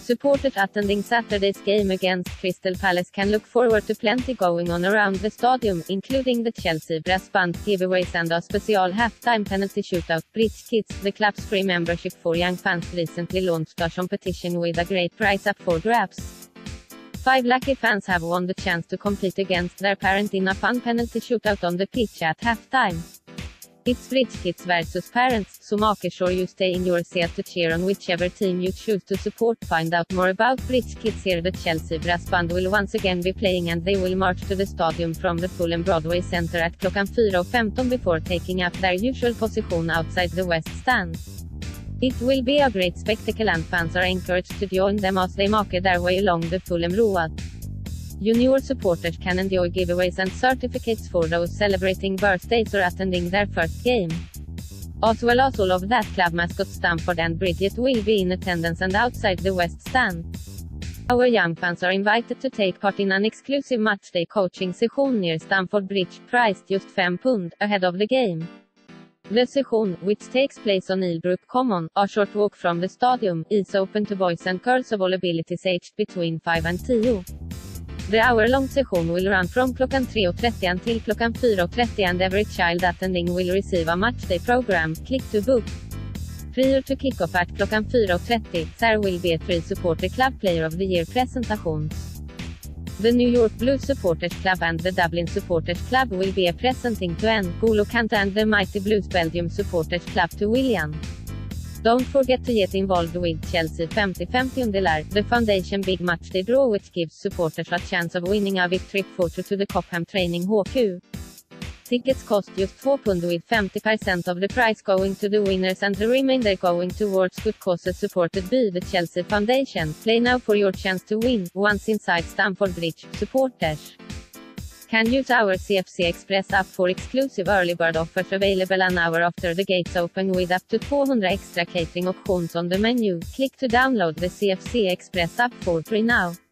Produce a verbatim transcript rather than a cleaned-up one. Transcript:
Supporters attending Saturday's game against Crystal Palace can look forward to plenty going on around the stadium, including the Chelsea brass band giveaways and a special halftime penalty shootout. BridgeKids, the club's free membership for young fans, recently launched a competition with a great prize up for grabs. Five lucky fans have won the chance to compete against their parent in a fun penalty shootout on the pitch at halftime. It's BridgeKids versus parents, so make sure you stay in your seat to cheer on whichever team you choose to support. Find out more about BridgeKids here. The Chelsea brass band will once again be playing, and they will march to the stadium from the Fulham Broadway Centre at klockan fyra och femton before taking up their usual position outside the West Stand. It will be a great spectacle, and fans are encouraged to join them as they make their way along the Fulham Road. Junior supporters can enjoy giveaways and certificates for those celebrating birthdays or attending their first game. As well as all of that, club mascot Stamford and Bridget will be in attendance and outside the West Stand. Our young fans are invited to take part in an exclusive matchday coaching session near Stamford Bridge, priced just five pounds, ahead of the game. The session, which takes place on Ilbrook Common, a short walk from the stadium, is open to boys and girls of all abilities aged between five and ten. The hour-long session will run from klockan tre och trettio until klockan fyra och trettio, and every child attending will receive a matchday program. Click to book. Prior to kick-off at klockan fyra och trettio, there will be a three supporter club player of the year presentations. The New York Blues Supporters Club and the Dublin Supporters Club will be presenting to N'Golo Kante, and the Mighty Blues Belgium Supporters Club to William. Don't forget to get involved with Chelsea fifty fifty Undelar, the foundation big matchday draw, which gives supporters a chance of winning a VIP trip photo to the Cobham Training H Q. Tickets cost just four pounds, with fifty percent of the price going to the winners and the remainder going towards good causes supported by the Chelsea Foundation. Play now for your chance to win. Once inside Stamford Bridge, supporters can use our C F C Express app for exclusive early bird offers available an hour after the gates open, with up to two hundred extra catering options on the menu. Click to download the C F C Express app for free now.